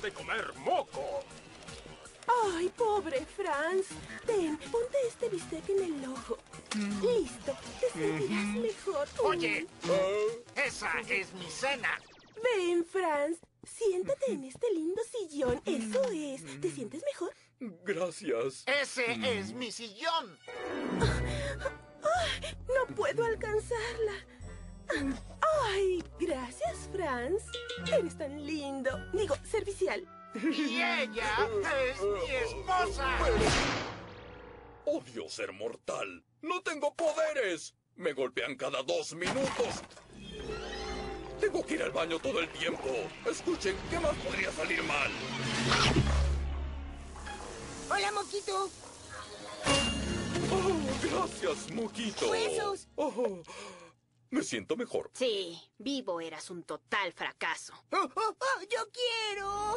de comer moco. Ay, pobre Franz. Ten, ponte este bistec en el ojo. Listo, te sentirás mejor. Oye, esa es mi cena. Ven, Franz. Siéntate en este lindo sillón. Eso es. ¿Te sientes mejor? Gracias. Ese es mi sillón. No puedo alcanzarla. Ay, gracias, Franz. Eres tan lindo. Digo, servicial. Y ella es mi esposa. Odio ser mortal. No tengo poderes. Me golpean cada 2 minutos. Tengo que ir al baño todo el tiempo. Escuchen, ¿qué más podría salir mal? Hola, Moquito. Oh, gracias, Moquito. ¡Huesos! Oh, me siento mejor. Sí, vivo eras un total fracaso. ¡Oh, yo quiero!